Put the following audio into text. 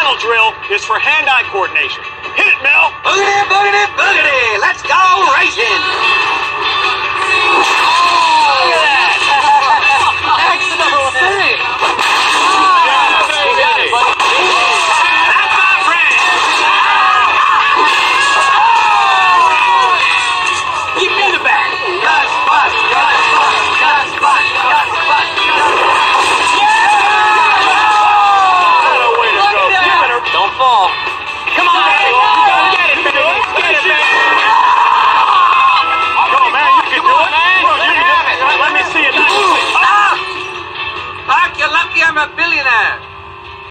final drill is for hand-eye coordination. Hit it, Mel! Boogity, boogity, boogity! Let's go racing!